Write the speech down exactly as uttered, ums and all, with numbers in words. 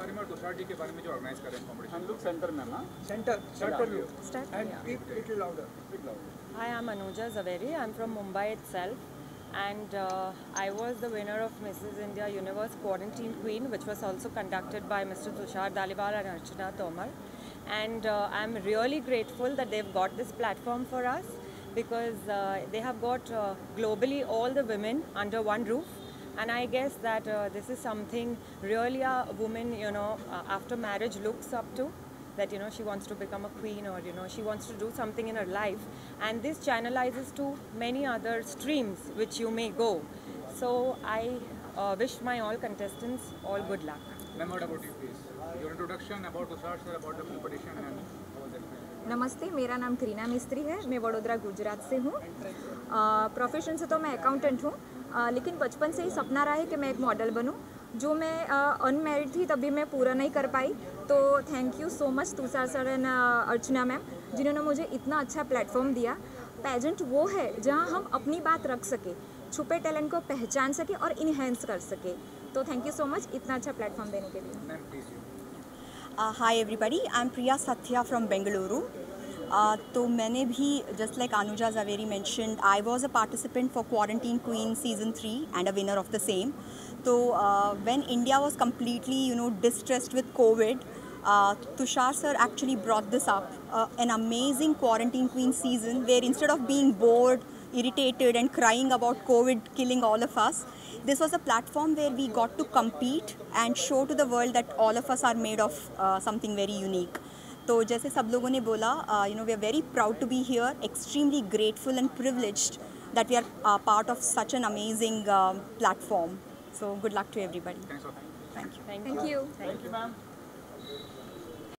बारे में और तुषार जी के बारे में जो ऑर्गेनाइज कर रहे हैं कॉम्पिटिशन। हम लोग सेंटर में ना Center, start for you. Start, And yeah. speak little louder. Speak louder. Hi, I'm Anuja Zaveri. I'm from Mumbai itself. And uh, I was the winner of Missus India Universe Quarantine Queen, which was also conducted by Mister Tushar Daliwal and Archana Tomar. And uh, I'm really grateful that they've got this platform for us, because uh, they have got uh, globally all the women under one roof. And I guess that uh, this is something really a woman, you know, uh, after marriage looks up to. That, you know, she wants to become a queen, or, you know, she wants to do something in her life. And this channelizes to many other streams which you may go. So I uh, wish my all contestants all good luck. Ma'am, what about you, please? Your introduction about Tushar sir, about the competition and all that. नमस्ते, मेरा नाम करीना मिस्त्री है। मैं वडोदरा गुजरात से हूँ। Profession से तो मैं अकाउंटेंट हूँ, लेकिन बचपन से ही सपना रहा है कि मैं एक मॉडल बनूँ। जो मैं अनमैरिड थी तभी मैं पूरा नहीं कर पाई। तो thank you so much Tushar sir and Archana ma'am, जिन्होंने मुझे इतना अच्छा प्लेटफॉर्म दिया। पेजेंट वो है जहाँ हम अपनी बात रख सके, छुपे टैलेंट को पहचान सके और इन्हेंस कर सके। तो थैंक यू सो मच इतना अच्छा प्लेटफॉर्म देने के लिए। Ma'am, please you. Uh, hi everybody, I'm Priya Satya from Bengaluru. Uh, तो मैंने भी just like Anuja Zaveri mentioned, I was a participant for Quarantine Queen season three and a winner of the same. So uh, when India was completely, you know, distressed with COVID, uh, Tushar sir actually brought this up, uh, an amazing Quarantine Queen season where instead of being bored, irritated and crying about COVID killing all of us, this was a platform where we got to compete and show to the world that all of us are made of uh, something very unique. तो जैसे सब लोगों ने बोला, you know, we are very proud to be here, extremely grateful and privileged that we are uh, part of such an amazing uh, platform. So good luck to everybody. Thanks for Thank you. Thank Thank you. Thank you, ma'am.